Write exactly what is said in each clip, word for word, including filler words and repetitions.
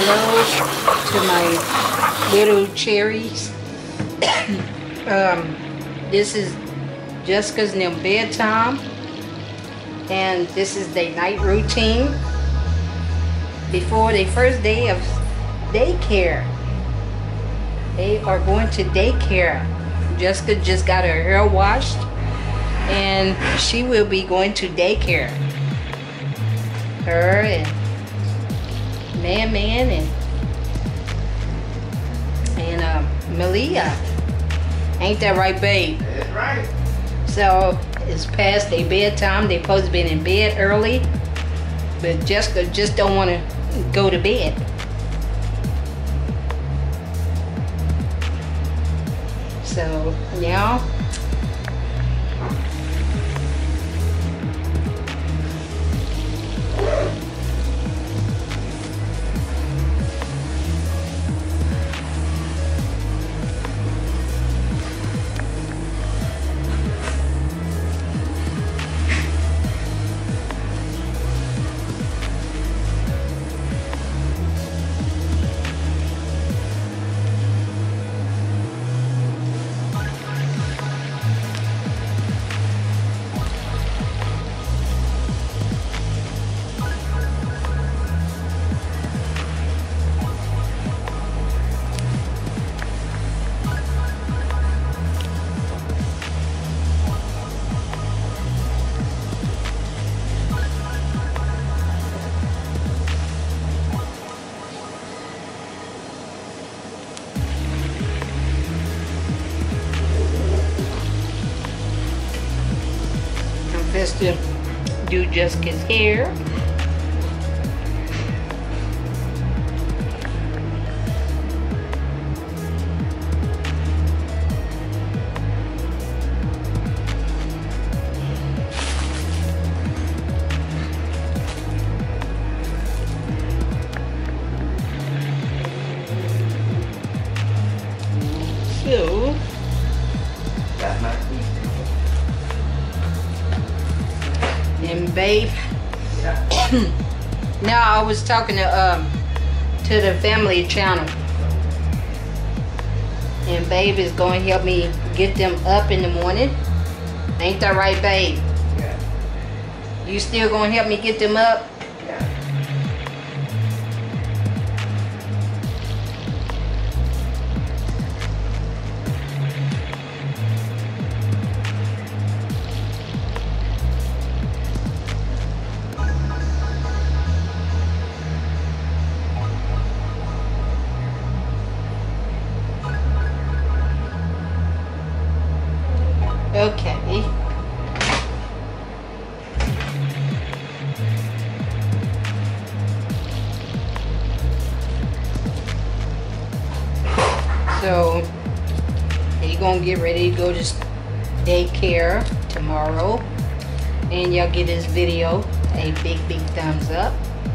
hello to my little cherries. um, this is Jessica's and them bedtime, and this is their night routine before the first day of daycare. They are going to daycare. Jessica just got her hair washed, and she will be going to daycare. Her and Man Man and and uh, Malia. Ain't that right, babe? That's right. So it's past their bedtime. They supposed to be in bed early, but Jessica just don't want to go to bed. So yeah. Just to do Jessica's hair. So Got my teeth. and babe, Yeah. now I was talking to um to the family channel, and babe is going to help me get them up in the morning. Ain't that right, babe? Yeah. You still going to help me get them up? Yeah. Okay. So you're gonna get ready to go to daycare tomorrow, and y'all give this video a big big thumbs up.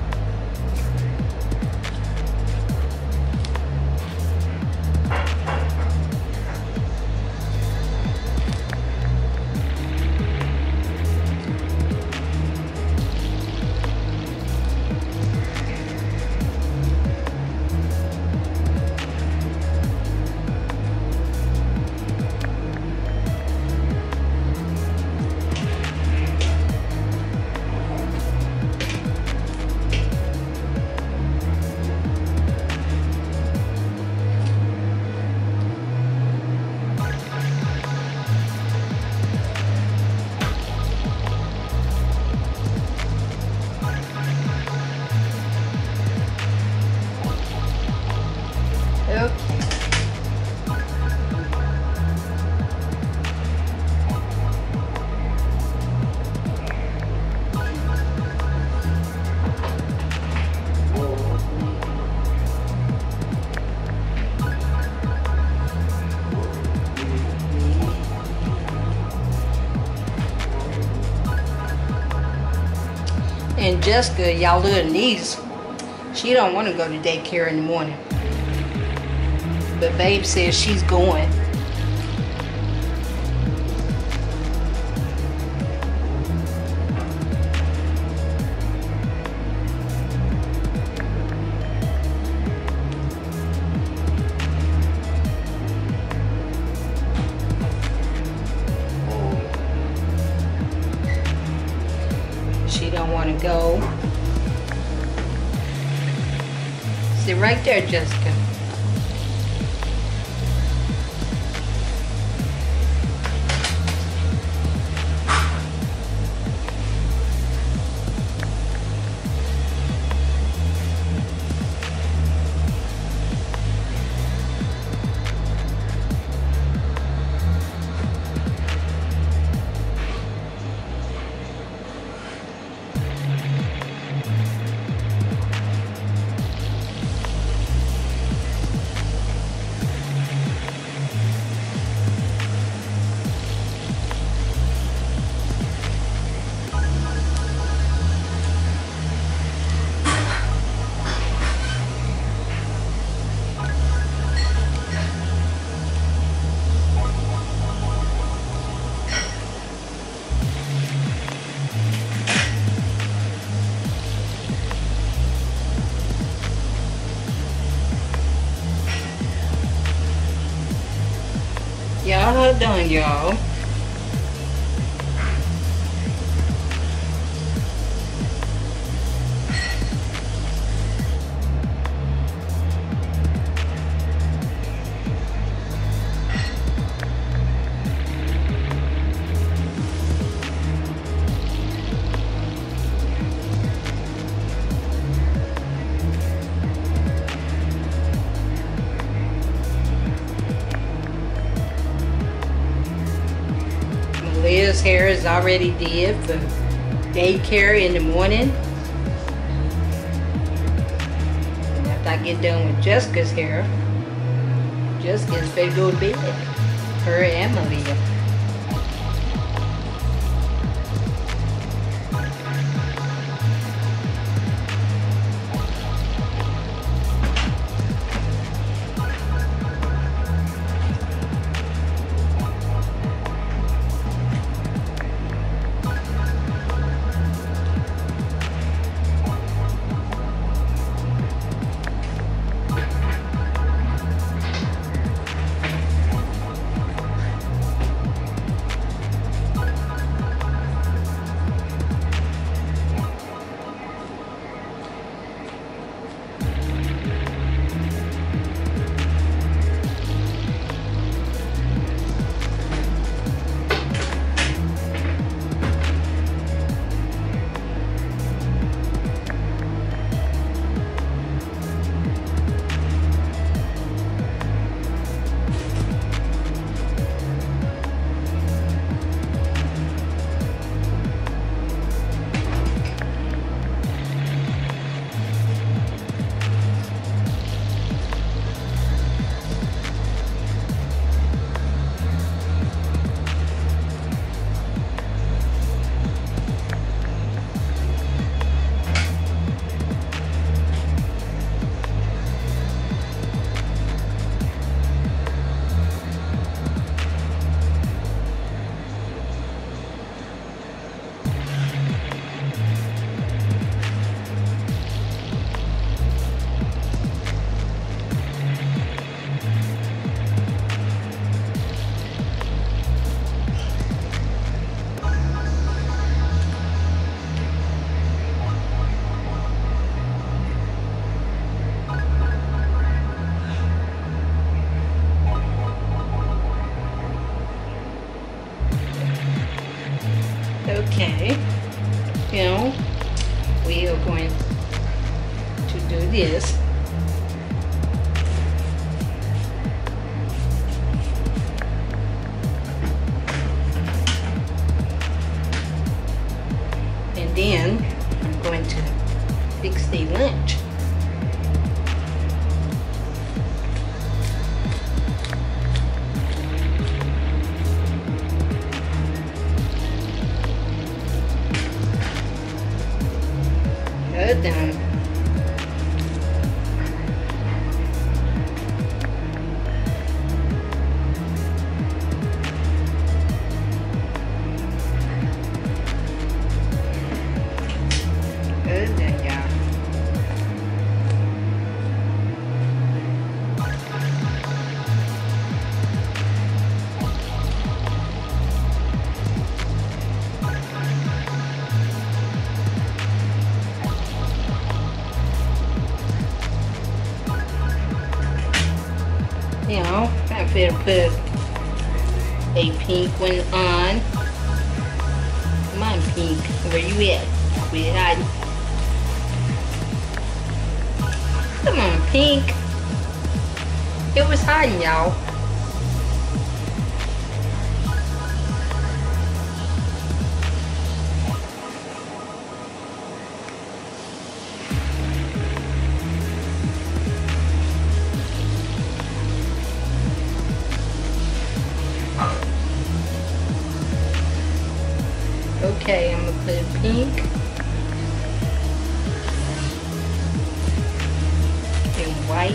And Jessica, y'all little niece, she don't want to go to daycare in the morning. But babe says she's going. Sit right there, Jessica. Y'all are done, y'all. Liz hair is already did for daycare in the morning. And after I get done with Jessica's hair, Jessica's finna go to bed. Her and Malia. Okay, you know, we are going to do this. And then I'm going to fix the lunch. Good done. Good done, y'all. I'm gonna put a pink one on. Come on, pink. Where you at? Quit hiding. Come on, pink. It was hiding, y'all. Okay, I'm gonna put a pink and white.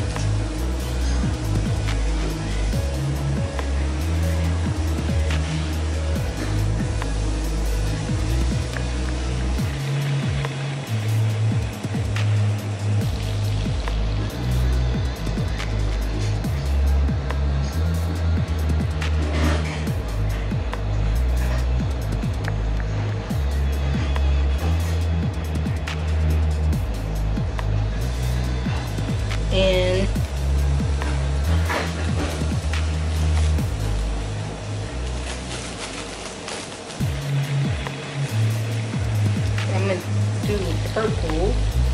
And I'm going to do purple.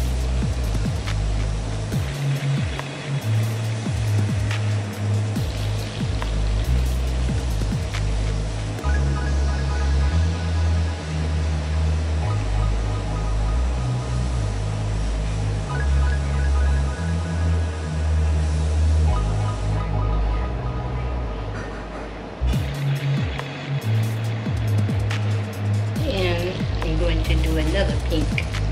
To do another pink.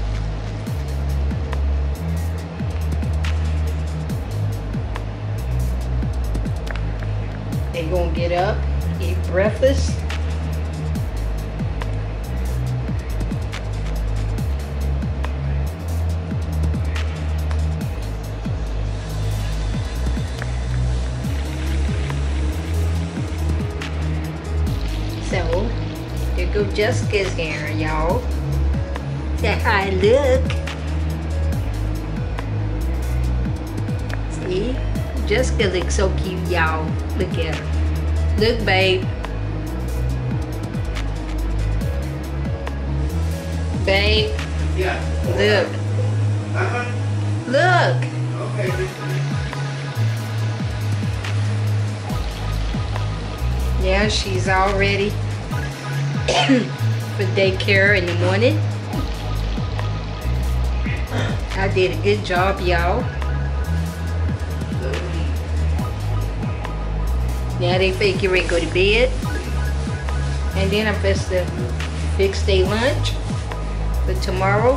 They gonna get up, eat breakfast. So, there go Jessica's hair, y'all. That's how I look. See? Jessica looks so cute, y'all. Look at her. Look, babe. Babe. Yeah. Look. Uh-huh. Look. Okay. Yeah, she's all ready for daycare in the morning. I did a good job, y'all. Now they figure it go to bed. And then I'm supposed to fix their lunch for tomorrow.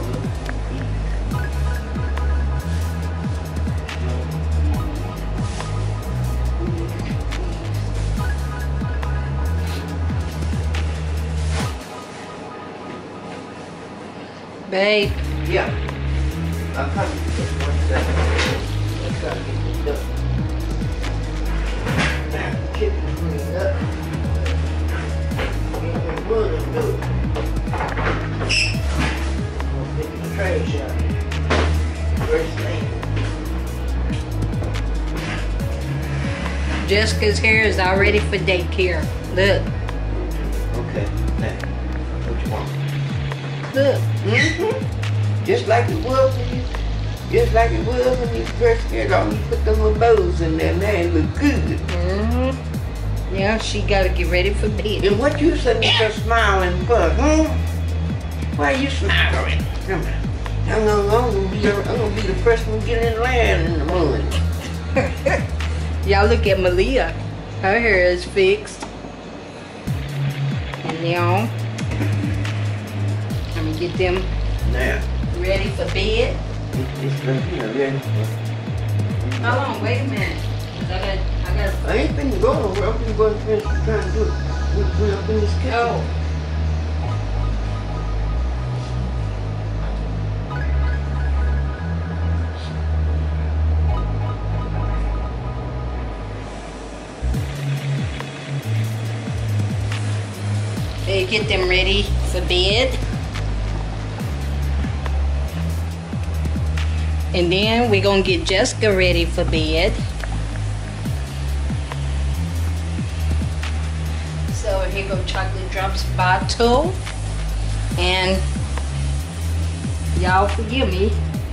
Babe. Yeah. I'm coming. Just one second. I gotta get this done. Kitchen cleaned up. Get the wood and do it. I'm gonna pick the trash out. First thing. Jessica's hair is all ready for daycare. Look. Okay. Now, what you want? Look. Mm-hmm. Just like it was when you, just like it was when you first get on. You put them little bows in there, man, it look good. Mm-hmm. Yeah, she gotta get ready for bed. And what you sitting there smiling for, huh? Why are you smiling? Come on. I'm gonna, I'm gonna be, the, I'm gonna be the first one getting in land in the morning. Y'all look at Malia. Her hair is fixed. And now, I'm gonna get them Now. ready for bed. It's right here, ready. Hold on, wait a minute. 'Cause I got, I got. I ain't been going over. I've been going to finish trying to do it. We're going up in this kitchen. Oh. They get them ready for bed. And then we're gonna get Jessica ready for bed. here go chocolate drops bottle. And y'all forgive me.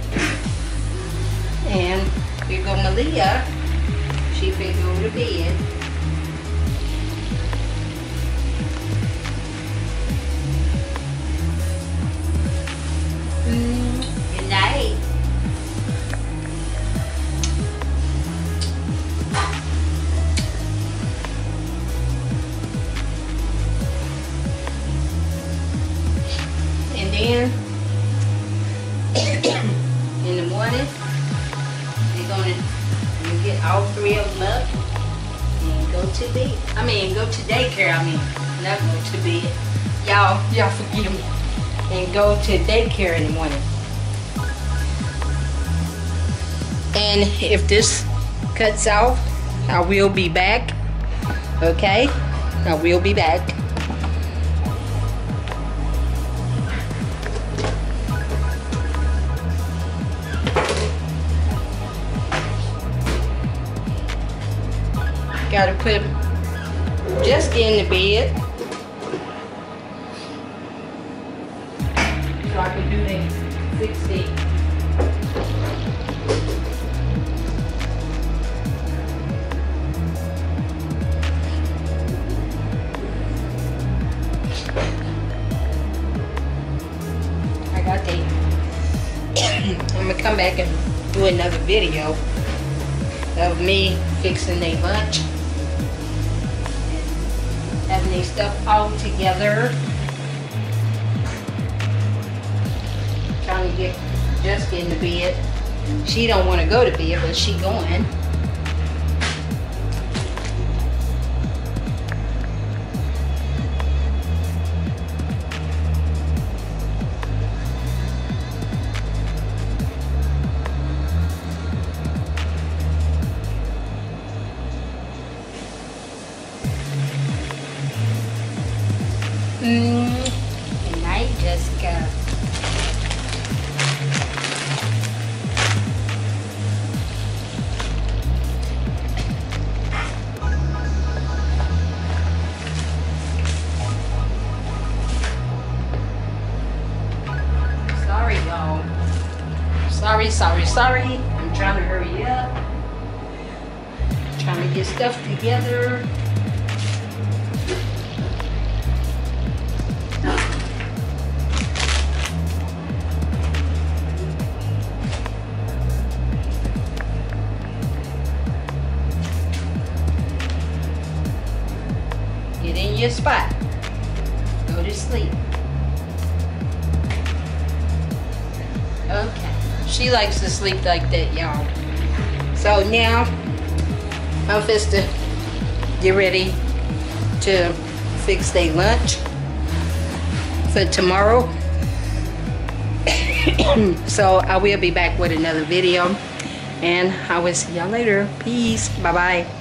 And here go Malia. She finna go to bed. Mm, good night. And then in the morning, they're gonna you get all three of them up and go to bed. I mean, go to daycare. I mean, not go to bed. Y'all, y'all forgive me. And go to daycare in the morning. And if this cuts off, I will be back. Okay, I will be back. Gotta put Jessica in the bed so I can do that sixty. I got that. I'm gonna come back and do another video of me fixing their lunch. Having their stuff all together. Trying to get Jessica in the bed. She don't want to go to bed, but she going. Mm, good night, Jessica. Sorry, y'all. Sorry, sorry, sorry. I'm trying to hurry up. Trying to get stuff together. Get in your spot. Go to sleep. Okay. She likes to sleep like that, y'all. So now, I'm supposed to get ready to fix their lunch for tomorrow. So I will be back with another video. And I will see y'all later. Peace. Bye-bye.